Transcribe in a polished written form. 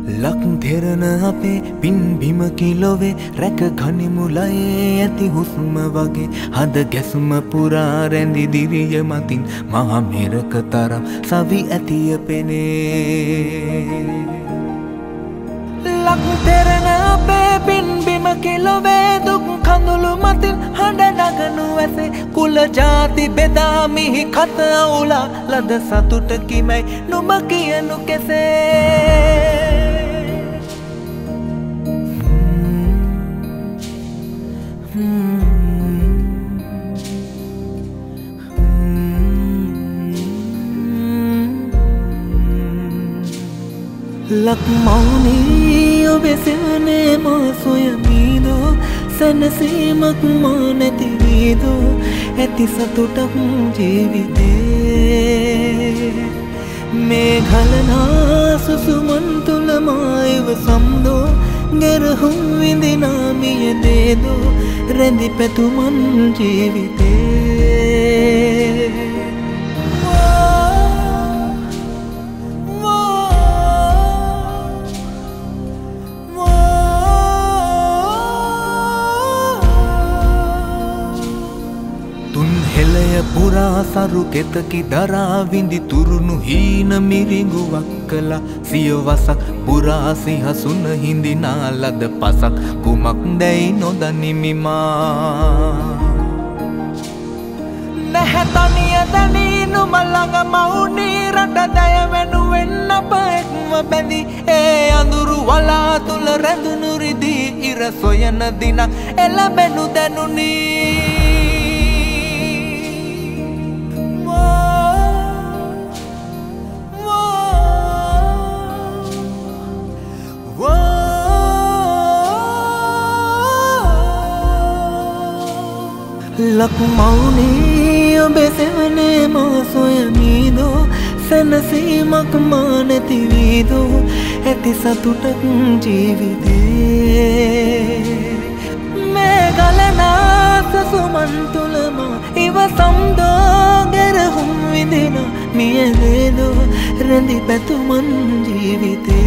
ලක් දෙරන අපේ පින් බිම කිලොවේ රැක ගනිමුලයේ ඇති හුස්ම වගේ හද ගැසුම පුරා රැඳි දිරිය මතින් මහ මෙරක තරම් සවි ඇතිය පෙනේ. ලක් දෙරන අපේ පින් බිම කිලොවේ දුක් කඳුළු මතින් හඬ නගනු ඇසේ කුල ජාති බෙදා මිහි කත අවුලා ලද සතුට කිමයි නුඹ කියනු කෙසේ. ලක් මෞනී ඔබේ සෙවනේ මා සොයමීදෝ සැනසීමක් මා නැති වීදෝ ඇති සතුටක් ජීවිතේ මේ ගලනා සුසුමන් තුල මායව සම්දෝ ගෙරහුම් විඳිනා මියදේදෝ රැඳි පැතුමන් ජීවිතේ. පුරා සරු කෙතකි දරා විඳි තුරුණු හීන මිරිඟුවක් කළා සියවසක් පුරා සිහසුන හිඳිනා ලද පසක් කුමක් දැයි නොදනිමි මා. නැහැ තනිය දැනී නුඹ ළඟ මවුනී රට දය වෙනුවෙන් අප එක්ව බැඳි ඒ අඳුරු වලා තුල රැඳුණු රිදී ඉර සොයන දින එළබෙනු දැනුනි. ලක් මෞනී ඔබේ සෙවනේ මා සොයමීදෝ සැනසීමක් මා නැති වීදෝ ඇති සතුටක් ජීවිතේ මේ ගලනා සසුමන් තුල මා ඉවසම්දෝ ගෙරහුම් විඳින මියදේදෝ රැඳි පැතුමන් ජීවිතේ.